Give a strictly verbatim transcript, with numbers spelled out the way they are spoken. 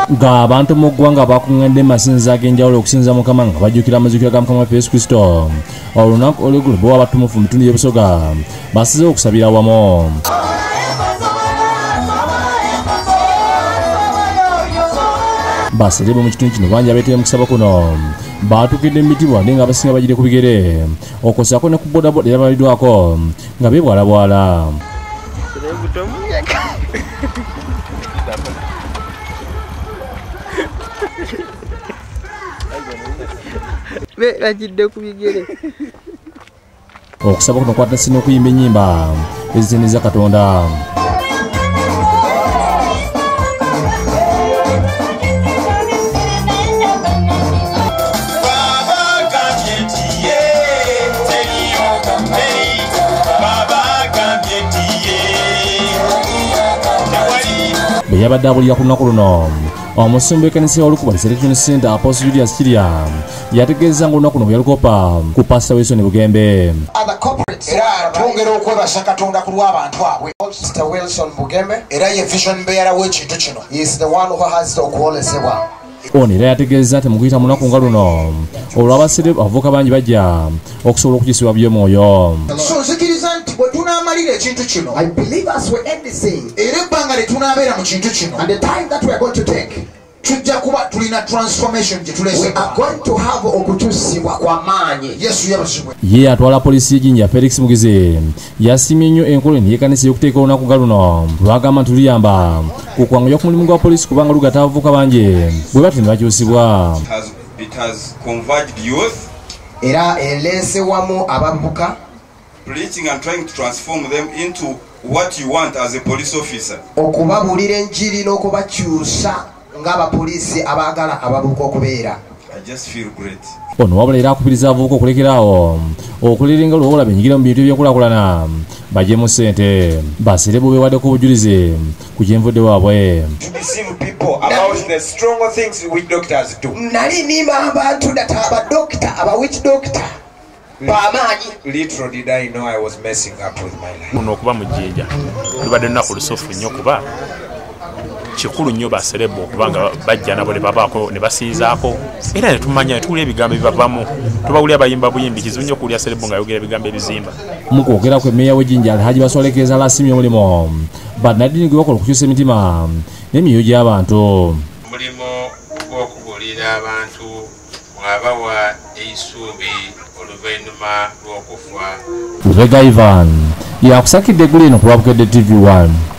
nga abantu mu ggwanga bakuŋŋaanidde mu masinzizo ag'enjawulo okusinza Mukama nga bajjukira amazukiro ga Mukama waffe Yesu Kristo olunaku olw'eggulu bwe wabatumufu mu bitundu by'ebusoga basizeewo okusabira awamu. Baserebo mu kitundu kino bangi abeetera mu kusaba kuno baatukidde mu mitibwa naye nga abasinga bagire ku bigere okosako ne ku bodaboda eyabaliddwako nga beebwalabwala. Okusaba kuno kwatase n'okuyimba ennyimba ezitendereza Katonda. Bwe yabadde abulira ku lunaku luno omusumba w'ekkanisa y'Olukuba Celebration Center Apostle Julius Kirya yategeeza nga olunaku luno bwe yalukopa ku Pastor Wilson Bugembe. Era twongera okwebasa Katonda ku lw'abantu abwe. Pastor Wilson Bugembe era ye vision bearer w'ekintu kino. He is the one who has okwolesebwa. Ono era yategeeza nti mu kuyita mu lunaku nga luno olw'abaserebo abavubuka bangi bajja okusobola okukyusibwa by'omwoyo. So nzikiriza nti bwe tunaamalira ekintu kino, I believe as we end this thing, era ebbanga lye tunaabeera mu kintu kino, and the time that we are going to take, tujja kuba tulina transformation gye tuleese. We are going to have okukyusibwa kwa maanyi. Yesu yabasibwe. Ye atwala poliisi y'Ejjinja Felix Mugizi yasiimye nnyo enkola eno y'ekkanisa y'okuteeka olunaku nga luno lwagamba nti luyamba ku kwanguya ku mulimu gwa poliisi kubanga lugatta abavubuka bangi bwe batyo ne bakyusibwa. It has converged youth. Era eleese wamu abavubuka. Preaching and trying to transform them into what you want as a police officer. Okubabuulira enjiri n'okubakyusa ng'abapoliisi abaagala abavubuka okubeera. I just feel great. Ono wabula era akubiriza abavubuka okulekeraawo okulira nga lwobola benyigira mu bintu ebyokulaakulana bagyemu ssente baserebo beewaddeko obujulizi ku kyenvudde waabwe. Nali nimba abantu data abadokita aba witch doctor bamaanyi. Little did I know I was messing up with my life. Kuno okuba mu Jjinja lubadde lunaku lusoofu nnyo kuba kikulu nnyo baserebo okubanga bajja nabo ne babaako ne basiizaako era ne tumanya ne tuwulira ebigambo ebibavamu tubawulira bayimba buyimbi kizibu nnyo okuwulira serebo ng'ayogera ebigambo ebizimba. Mu kwogera kwe mmeeya w'Ejjinja Alhaji Basolekeza alasimye omulimu bannaddiini gwe bakola okukyusa emitima n'emyoyo gy'abantu. Mulimo gw'okubuulira abantu bw'abawa eisuubi oluvannyuma lw'okufa. Lubega Ivan yakusakidde eggulu eno ku Lwabukedde T V one.